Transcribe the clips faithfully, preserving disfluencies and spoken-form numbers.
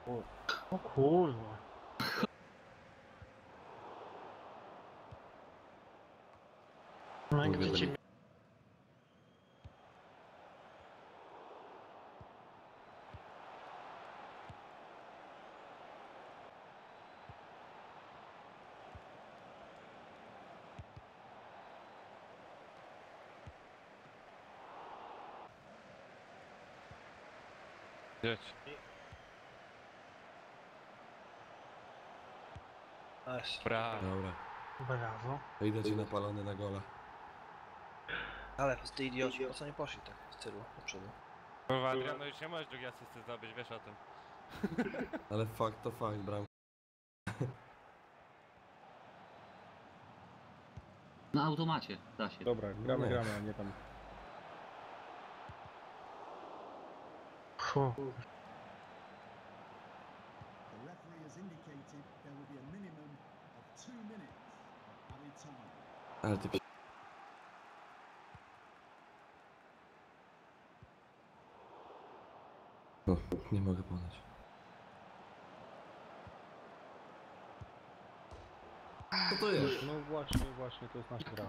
O, o kurwa. No jak Mówię do wiecie, nich. Jedź. Nice. Brawo. Dobra. brawo. Idę ci napalony na gola. Ale ty idioci, po co nie poszli tak w stylu do przodu? Kurwa, Adrian, no już nie możesz drugiej asysty zdobyć, wiesz o tym. Ale fakt to fakt, bram. Na automacie, da się. Dobra, gramy, Nie. gramy, a nie tam. Fu. The referee has indicated there will be a minimum of two minutes added time. Ale ty... O, nie mogę podać. Co to jest? No właśnie, właśnie, to jest nasza gra.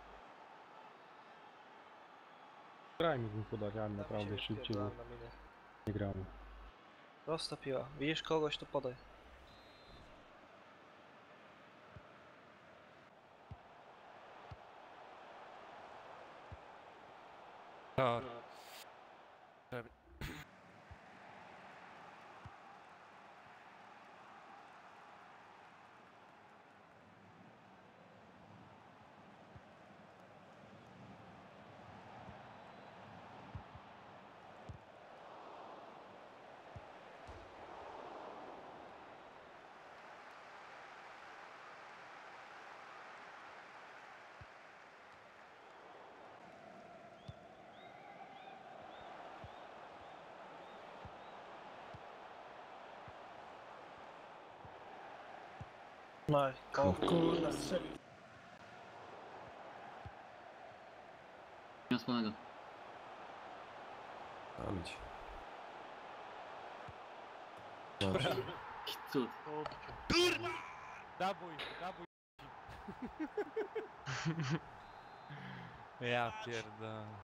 Grajmy z nim podać, a naprawdę szybciej, bo nie gramy. Prosta piła. Widzisz kogoś, to podaj. No. No i koło. Kurwa, strzelił. Nie ma wspólnego. Damić. Cud. Dabuj, dabuj. Ja pierdolę.